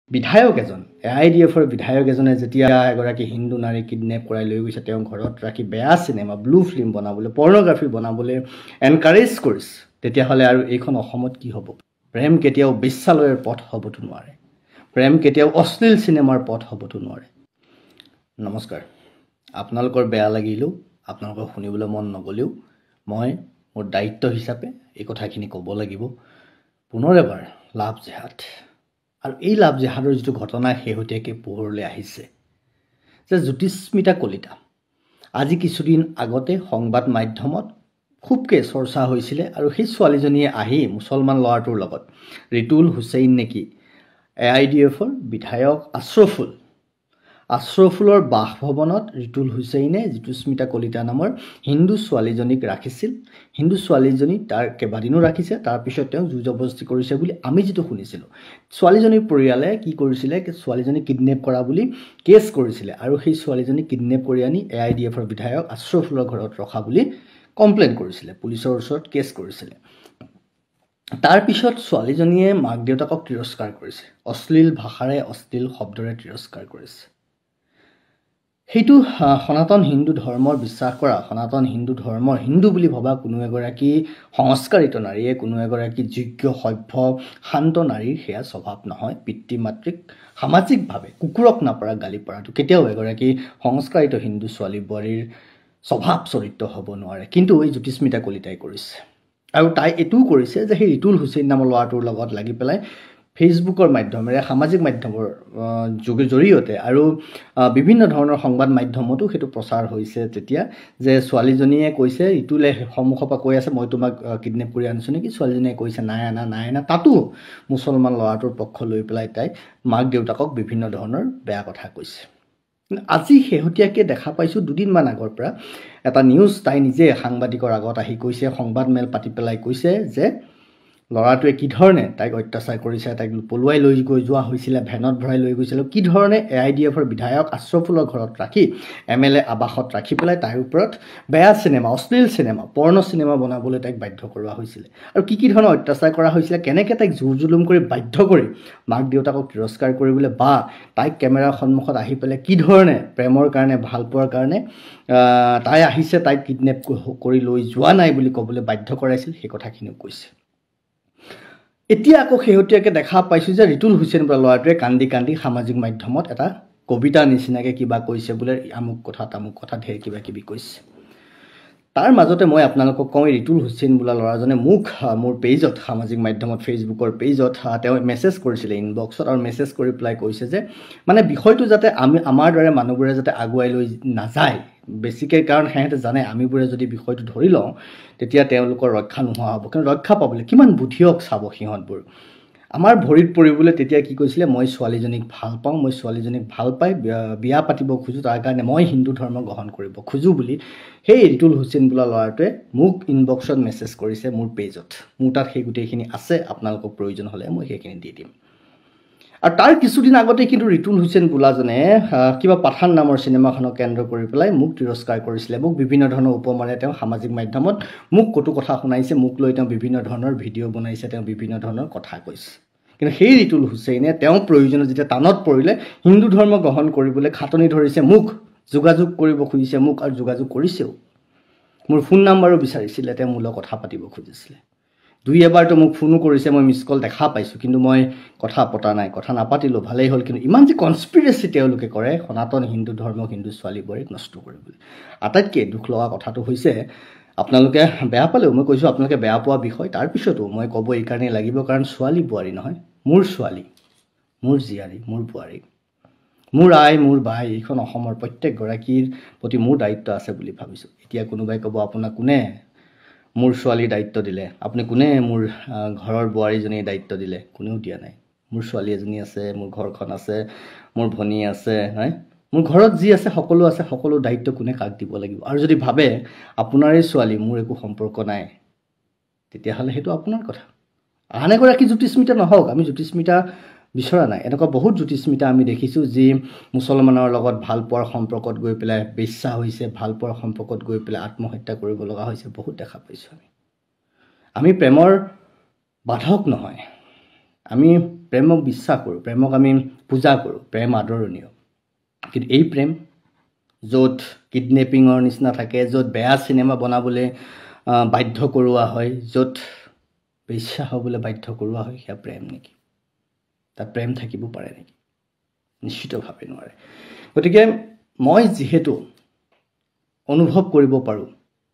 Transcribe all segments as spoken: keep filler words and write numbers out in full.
বিধায়ক এজন A I D এফৰ বিধায়ক এজনে যেতিয়া এগৰাকী হিন্দু নাৰী কিডনেপ কৰাই লৈ গৈছে তেওঁ ঘৰত ৰাখি বেয়া চিনেমা ব্লু ফিল্ম বনাবলৈ পৰ্নোগ্ৰাফি বনাবলৈ এনকাৰেজ কৰিছে তেতিয়াহ'লে আৰু এইখন অসমত কি হ'ব প্ৰেম কেতিয়াও বিশ্বালয়ৰ পথ হ'বতো নোৱাৰে প্ৰেম কেতিয়াও অশ্লীল চিনেমাৰ পথ হ'বতো নোৱাৰে নমস্কাৰ আপোনালোকৰ বেয়া লাগিলেও আপোনালোকৰ শুনিবলৈ মন নগলেও মই মোৰ দায়িত্ব হিচাপে এই কথাখিনি ক'ব লাগিব পুনৰ এবাৰ লাভ জেহাদ আৰু এই লাভ জেহাদৰ যিটো ঘটনা শেহতীয়াকৈ পোহৰলৈ আহিছে যে জ্যোতিস্মিতা কলিতা আজি কিছুদিন আগতে সংবাদ মাধ্যমত খুবকৈ চৰ্চা হৈছিলে আৰু সেই ছোৱালীজনীয়ে আহি মুছলমান ল'ৰাটোৰ লগত ৰিতুল হুছেইন নেকি এ আই ডি এফৰ বিধায়ক আশ্ৰফুল আশ্ৰফুলৰ বাসভৱনত ৰিতুল হুছেইনে জ্যোতিস্মিতা কলিতা নামৰ হিন্দু ছোৱালীজনীক ৰাখিছিল হিন্দু ছোৱালীজনী তাৰ কেইবাদিনো ৰাখিছে তাৰপিছত তেওঁ জোৰ জবৰদস্তি কৰিছে বুলি আমি যিটো শুনিছিলোঁ ছোৱালীজনীৰ পৰিয়ালে কি কৰিছিলে ছোৱালীজনী কিডনেপ কৰা বুলি কেছ কৰিছিলে আৰু সেই ছোৱালীজনী কিডনেপ কৰি আনি এ আই ডি এফৰ বিধায়ক আশ্ৰফুলৰ ঘৰত ৰখা বুলি কমপ্লেইন কৰিছিলে পুলিচৰ ওচৰত কেছ কৰিছিলে তাৰপিছত ছোৱালীজনীয়ে মাক দেউতাকক তিৰস্কাৰ কৰিছে অশ্লীল ভাষাৰে অশ্লীল শব্দৰে তিৰস্কাৰ কৰিছে সেইটো সনাতন হিন্দু ধৰ্মৰ বিশ্বাস কৰা সনাতন হিন্দু ধৰ্মৰ হিন্দু বুলি ভবা কোনো এগৰাকী সংস্কাৰিত নাৰীয়ে কোনো এগৰাকী যোগ্য সভ্য শান্ত নাৰীৰ সেয়া স্বভাৱ নহয় পিতৃ মাতৃক সামাজিকভাৱে কুকুৰক নাপৰা গালি পৰাটো কেতিয়াও এগৰাকী সংস্কাৰিত হিন্দু ছোৱালী বোৱাৰীৰ স্বভাৱ চৰিত্ৰ হ'ব নোৱাৰে কিন্তু এই জ্যোতিস্মিতা কলিতাই কৰিছে আৰু তাই এইটোও কৰিছে যে সেই ৰিতুল হুছেইন নামৰ ল'ৰাটোৰ লগত লাগি পেলাই ফেচবুকৰ মাধ্যমেৰে সামাজিক মাধ্যমৰ যোগে জৰিয়তে আৰু বিভিন্ন ধৰণৰ সংবাদ মাধ্যমতো সেইটো প্ৰচাৰ হৈছে তেতিয়া যে ছোৱালীজনীয়ে কৈছে ৰিতুলে সন্মুখৰ পৰা কৈ আছে মই তোমাক কিডনেপ কৰি আনিছোঁ নেকি ছোৱালীজনীয়ে কৈছে নাই আনা নাই আনা তাতো মুছলমান ল'ৰাটোৰ পক্ষ লৈ পেলাই তাই মাক দেউতাকক বিভিন্ন ধৰণৰ বেয়া কথা কৈছে আজি শেহতীয়াকৈ দেখা পাইছোঁ দুদিনমান আগৰ পৰা এটা নিউজ তাই নিজে সাংবাদিকৰ আগত আহি কৈছে সংবাদ মেল পাতি পেলাই কৈছে যে ল'ৰাটোৱে কি ধৰণে তাইক অত্যাচাৰ কৰিছে তাইক পলুৱাই লৈ গৈ যোৱা হৈছিলে ভেনত ভৰাই লৈ গৈছিলে কি ধৰণে এ আই ডি এফৰ বিধায়ক আশ্ৰফুলৰ ঘৰত ৰাখি এম এল এ আৱাসত ৰাখি পেলাই তাইৰ ওপৰত বেয়া চিনেমা অশ্লীল চিনেমা পৰ্ণ চিনেমা বনাবলৈ তাইক বাধ্য কৰোৱা হৈছিলে আৰু কি কি ধৰণৰ অত্যাচাৰ কৰা হৈছিলে কেনেকৈ তাইক জোৰ জুলুম কৰি বাধ্য কৰি মাক দেউতাকক তিৰস্কাৰ কৰিবলৈ বা তাইক কেমেৰাৰ সন্মুখত আহি পেলাই কি ধৰণে প্ৰেমৰ কাৰণে ভাল পোৱাৰ কাৰণে তাই আহিছে তাইক কিডনেপ কৰি লৈ যোৱা নাই বুলি ক'বলৈ বাধ্য কৰাইছিল সেই কথাখিনিও কৈছে এতিয়া আকৌ শেহতীয়াকৈ দেখা পাইছোঁ যে ৰিতুল হুছেইন বোলা ল'ৰাটোৱে কান্দি কান্দি সামাজিক মাধ্যমত এটা কবিতা নিচিনাকৈ কিবা কৈছে বোলে আমুক কথা তামুক কথা ঢেৰ কিবা কিবি কৈছে তাৰ মাজতে মই আপোনালোকক কওঁ ৰিতুল হুছেইন বোলা ল'ৰাজনে মোক মোৰ পেজত সামাজিক মাধ্যমত ফেচবুকৰ পেজত তেওঁ মেছেজ কৰিছিলে ইনবক্সত আৰু মেছেজ কৰি পেলাই কৈছে যে মানে বিষয়টো যাতে আমি আমাৰ দৰে মানুহবোৰে যাতে আগুৱাই লৈ নাযায় বেছিকৈ কাৰণ সিহঁতে জানে আমিবোৰে যদি বিষয়টো ধৰি লওঁ তেতিয়া তেওঁলোকৰ ৰক্ষা নোহোৱা হ'ব কাৰণ ৰক্ষা পাবলৈ কিমান বুদ্ধিয়ক চাব সিহঁতবোৰ আমাৰ ভৰিত পৰিবলৈ তেতিয়া কি কৈছিলে মই ছোৱালীজনীক ভাল পাওঁ মই ছোৱালীজনীক ভাল পাই বিয়া পাতিব খোজোঁ তাৰ কাৰণে মই হিন্দু ধৰ্ম গ্ৰহণ কৰিব খোজোঁ বুলি সেই ৰিতুল হুছেইন বোলা ল'ৰাটোৱে মোক ইনবক্সত মেছেজ কৰিছে মোৰ পেজত মোৰ তাত সেই গোটেইখিনি আছে আপোনালোকক প্ৰয়োজন হ'লে মই সেইখিনি দি দিম আৰু তাৰ কিছুদিন আগতে কিন্তু ৰিতুল হুছেইন বোলাজনে কিবা পাঠান নামৰ চিনেমাখনক কেন্দ্ৰ কৰি পেলাই মোক তিৰস্কাৰ কৰিছিলে মোক বিভিন্ন ধৰণৰ উপমাৰে তেওঁ সামাজিক মাধ্যমত মোক কটু কথা শুনাইছে মোক লৈ তেওঁ বিভিন্ন ধৰণৰ ভিডিঅ' বনাইছে তেওঁ বিভিন্ন ধৰণৰ কথা কৈছে কিন্তু সেই ৰিতুল হুছেইনে তেওঁ প্ৰয়োজনত যেতিয়া টানত পৰিলে হিন্দু ধৰ্ম গ্ৰহণ কৰিবলৈ খাটনি ধৰিছে মোক যোগাযোগ কৰিব খুজিছে মোক আৰু যোগাযোগ কৰিছেও মোৰ ফোন নাম্বাৰো বিচাৰিছিলে তেওঁ মোৰ লগত কথা পাতিব খুজিছিলে দুই এবাৰতো মোক ফোনো কৰিছে মই মিছ কল দেখা পাইছোঁ কিন্তু মই কথা পতা নাই কথা নাপাতিলোঁ ভালেই হ'ল কিন্তু ইমান যে কনস্পিৰেচি তেওঁলোকে কৰে সনাতন হিন্দু ধৰ্মক হিন্দু ছোৱালীবোৰক নষ্ট কৰিবলৈ আটাইতকৈ দুখ লগা কথাটো হৈছে আপোনালোকে বেয়া পালেও মই কৈছোঁ আপোনালোকে বেয়া পোৱা বিষয় তাৰপিছতো মই ক'ব এই কাৰণেই লাগিব কাৰণ ছোৱালী বোৱাৰী নহয় মোৰ ছোৱালী মোৰ জীয়াৰী মোৰ বোৱাৰী মোৰ আই মোৰ বাই এইখন অসমৰ প্ৰত্যেকগৰাকীৰ প্ৰতি মোৰ দায়িত্ব আছে বুলি ভাবিছোঁ এতিয়া কোনোবাই ক'ব আপোনাক কোনে মোৰ ছোৱালীৰ দায়িত্ব দিলে আপুনি কোনে মোৰ ঘৰৰ বোৱাৰীজনীৰ দায়িত্ব দিলে কোনেও দিয়া নাই মোৰ ছোৱালী এজনী আছে মোৰ ঘৰখন আছে মোৰ ভনী আছে হয় মোৰ ঘৰত যি আছে সকলো আছে সকলো দায়িত্ব কোনে কাক দিব লাগিব আৰু যদি ভাবে আপোনাৰেই ছোৱালী মোৰ একো সম্পৰ্ক নাই তেতিয়াহ'লে সেইটো আপোনাৰ কথা আন এগৰাকী জ্যোতিস্মিতা নহওক আমি জ্যোতিস্মিতা বিচৰা নাই এনেকুৱা বহুত জ্যোতিস্মিতা আমি দেখিছোঁ যি মুছলমানৰ লগত ভাল পোৱাৰ সম্পৰ্কত গৈ পেলাই বেশ্যা হৈছে ভাল পোৱাৰ সম্পৰ্কত গৈ পেলাই আত্মহত্যা কৰিব লগা হৈছে বহুত দেখা পাইছোঁ আমি আমি প্ৰেমৰ বাধক নহয় আমি প্ৰেমক বিশ্বাস কৰোঁ, প্ৰেমক আমি পূজা কৰোঁ, প্ৰেম আদৰণীয়। কিন্তু এই প্ৰেম য'ত কিডনেপিঙৰ নিচিনা থাকে, য'ত বেয়া চিনেমা বনাবলৈ বাধ্য কৰোৱা হয়, য'ত বেশ্যা হ'বলৈ বাধ্য কৰোৱা হয়, সেয়া প্ৰেম নেকি? তাত প্ৰেম থাকিব পাৰে নেকি? নিশ্চিতভাৱে নোৱাৰে। গতিকে মই যিহেতু অনুভৱ কৰিব পাৰোঁ,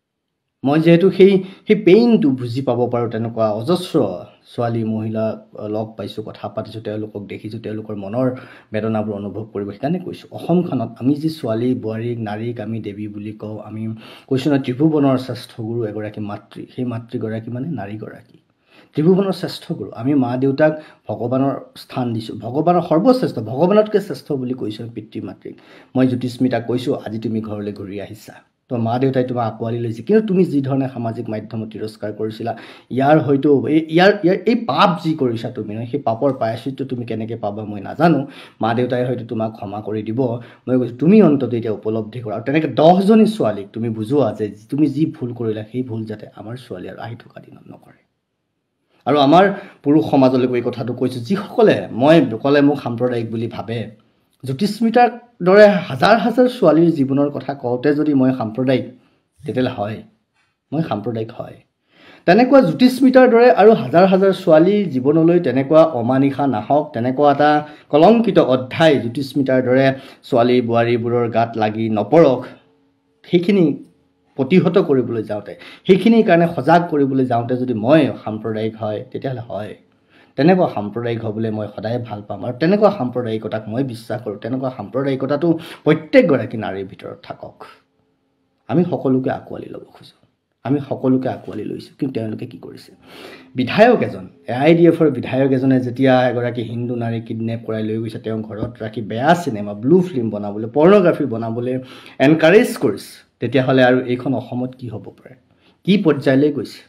মই যিহেতু সেই সেই পেইনটো বুজি পাব পাৰোঁ, তেনেকুৱা অজস্ৰ ছোৱালী মহিলা লগ পাইছোঁ, কথা পাতিছোঁ, তেওঁলোকক দেখিছোঁ, তেওঁলোকৰ মনৰ বেদনাবোৰ অনুভৱ কৰিব, সেইকাৰণে কৈছোঁ অসমখনত আমি যি ছোৱালী বোৱাৰীক নাৰীক আমি দেৱী বুলি কওঁ, আমি কৈছোঁ নহয় ত্ৰিভুৱনৰ শ্ৰেষ্ঠ গুৰু এগৰাকী মাতৃ, সেই মাতৃগৰাকী মানে নাৰীগৰাকী, ত্ৰিভুৱনৰ শ্ৰেষ্ঠ গুৰু। আমি মা দেউতাক ভগৱানৰ স্থান দিছোঁ, ভগৱানৰ সৰ্বশ্ৰেষ্ঠ, ভগৱানতকৈ শ্ৰেষ্ঠ বুলি কৈছোঁ পিতৃ মাতৃক। মই জ্যোতিস্মিতাক কৈছোঁ আজি তুমি ঘৰলৈ ঘূৰি আহিছা, তো মা দেউতাই তোমাক আঁকোৱালি লৈছে, কিন্তু তুমি যি ধৰণে সামাজিক মাধ্যমত তিৰস্কাৰ কৰিছিলা, ইয়াৰ হয়তো এই ইয়াৰ ইয়াৰ এই পাপ যি কৰিছা তুমি নহয়, সেই পাপৰ প্ৰায়শ্চিত্ত তুমি কেনেকৈ পাবা মই নাজানো, মা দেউতাই হয়তো তোমাক ক্ষমা কৰি দিব। মই কৈছোঁ তুমি অন্তত এতিয়া উপলব্ধি কৰা, আৰু তেনেকৈ দহজনী ছোৱালীক তুমি বুজোৱা যে তুমি যি ভুল কৰিলা সেই ভুল যাতে আমাৰ ছোৱালী আৰু আহি থকা দিনত নকৰে। আৰু আমাৰ পুৰুষ সমাজলৈকো এই কথাটো কৈছোঁ, যিসকলে মই ক'লে মোক সাম্প্ৰদায়িক বুলি ভাবে, জ্যোতিস্মিতাৰ দৰে হাজাৰ হাজাৰ ছোৱালীৰ জীৱনৰ কথা কওঁতে যদি মই সাম্প্ৰদায়িক, তেতিয়াহ'লে হয়, মই সাম্প্ৰদায়িক হয়। তেনেকুৱা জ্যোতিস্মিতাৰ দৰে আৰু হাজাৰ হাজাৰ ছোৱালীৰ জীৱনলৈ তেনেকুৱা অমানিশা নাহক, তেনেকুৱা এটা কলংকিত অধ্যায় জ্যোতিস্মিতাৰ দৰে ছোৱালী বোৱাৰীবোৰৰ গাত লাগি নপৰক, সেইখিনি প্ৰতিহত কৰিবলৈ যাওঁতে, সেইখিনিৰ কাৰণে সজাগ কৰিবলৈ যাওঁতে যদি মই সাম্প্ৰদায়িক হয়, তেতিয়াহ'লে হয়। তেনেকুৱা সাম্প্ৰদায়িক হ'বলৈ মই সদায় ভাল পাম, আৰু তেনেকুৱা সাম্প্ৰদায়িকতাক মই বিশ্বাস কৰোঁ। তেনেকুৱা সাম্প্ৰদায়িকতাটো প্ৰত্যেকগৰাকী নাৰীৰ ভিতৰত থাকক। আমি সকলোকে আঁকোৱালি ল'ব খোজোঁ, আমি সকলোকে আঁকোৱালি লৈছোঁ, কিন্তু তেওঁলোকে কি কৰিছে? বিধায়ক এজন, এ আই ডি এফৰ বিধায়ক এজনে যেতিয়া এগৰাকী হিন্দু নাৰী কিডনেপ কৰাই লৈ গৈছে, তেওঁ ঘৰত ৰাখি বেয়া চিনেমা, ব্লু ফিল্ম বনাবলৈ, পৰ্ণগ্ৰাফি বনাবলৈ এনকাৰেজ কৰিছে, তেতিয়াহ'লে আৰু এইখন অসমত কি হ'ব পাৰে? কি পৰ্যায়লৈ গৈছে?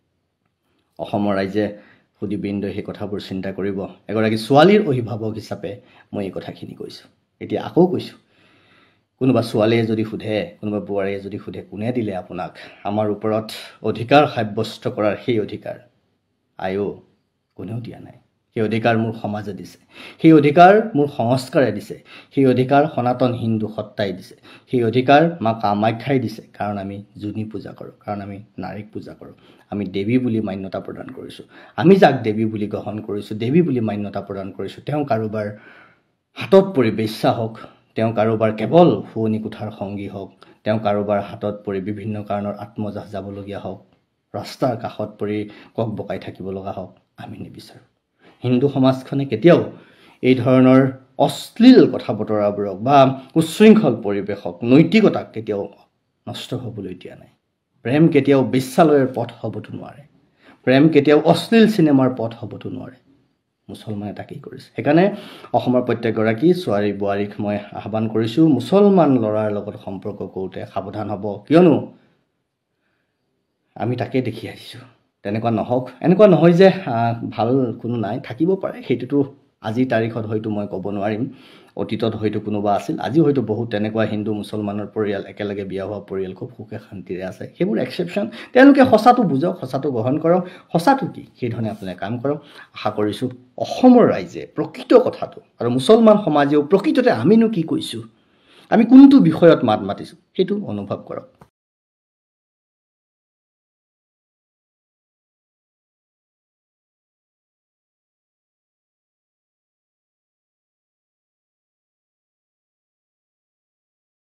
অসমৰ ৰাইজে সুদীবৃন্দ সেই কথাবোৰ চিন্তা কৰিব। এগৰাকী ছোৱালীৰ অভিভাৱক হিচাপে মই এই কথাখিনি কৈছোঁ। এতিয়া আকৌ কৈছোঁ, কোনোবা ছোৱালীয়ে যদি সোধে, কোনোবা বোৱাৰীয়ে যদি সোধে, কোনে দিলে আপোনাক আমাৰ ওপৰত অধিকাৰ সাব্যস্ত কৰাৰ সেই অধিকাৰ? আইও, কোনেও দিয়া নাই। সেই অধিকাৰ মোৰ সমাজে দিছে, সেই অধিকাৰ মোৰ সংস্কাৰে দিছে, সেই অধিকাৰ সনাতন হিন্দু সত্তাই দিছে, সেই অধিকাৰ মা কামাখ্যাই দিছে। কাৰণ আমি যোনি পূজা কৰোঁ, কাৰণ আমি নাৰীক পূজা কৰোঁ, আমি দেৱী বুলি মান্যতা প্ৰদান কৰিছোঁ। আমি যাক দেৱী বুলি গ্ৰহণ কৰিছোঁ, দেৱী বুলি মান্যতা প্ৰদান কৰিছোঁ, তেওঁ কাৰোবাৰ হাতত পৰি বেশ্যা হওক, তেওঁ কাৰোবাৰ কেৱল শুৱনি কোঠাৰ সংগী হওক, তেওঁ কাৰোবাৰ হাতত পৰি বিভিন্ন কাৰণত আত্মজাহ যাবলগীয়া হওক, ৰাস্তাৰ কাষত পৰি কক বকাই থাকিব লগা হওক, আমি নিবিচাৰোঁ। হিন্দু সমাজখনে কেতিয়াও এই ধৰণৰ অশ্লীল কথা বতৰাবোৰক বা উচ্ছৃংখল পৰিৱেশক, নৈতিকতাক কেতিয়াও নষ্ট হ'বলৈ দিয়া নাই। প্ৰেম কেতিয়াও বেশ্যালয়ৰ পথ হ'বতো নোৱাৰে, প্ৰেম কেতিয়াও অশ্লীল চিনেমাৰ পথ হ'বতো নোৱাৰে। মুছলমানে তাকেই কৰিছে। সেইকাৰণে অসমৰ প্ৰত্যেকগৰাকী ছোৱালী বোৱাৰীক মই আহ্বান কৰিছোঁ, মুছলমান ল'ৰাৰ লগত সম্পৰ্ক কৰোঁতে সাৱধান হ'ব, কিয়নো আমি তাকেই দেখি আহিছোঁ। তেনেকুৱা নহওক, এনেকুৱা নহয় যে ভাল কোনো নাই, থাকিব পাৰে, সেইটোতো আজিৰ তাৰিখত হয়তো মই ক'ব নোৱাৰিম। অতীতত হয়তো কোনোবা আছিল, আজিও হয়তো বহুত তেনেকুৱা হিন্দু মুছলমানৰ পৰিয়াল, একেলগে বিয়া হোৱা পৰিয়াল খুব সুখে শান্তিৰে আছে। সেইবোৰ এক্সেপশ্যন, তেওঁলোকে সঁচাটো বুজক, সঁচাটো গ্ৰহণ কৰক, সঁচাটো কি সেইধৰণে আপোনালোকে কাম কৰক। আশা কৰিছোঁ অসমৰ ৰাইজে প্ৰকৃত কথাটো, আৰু মুছলমান সমাজেও প্ৰকৃততে আমিনো কি কৈছোঁ, আমি কোনটো বিষয়ত মাত মাতিছোঁ, সেইটো অনুভৱ কৰক।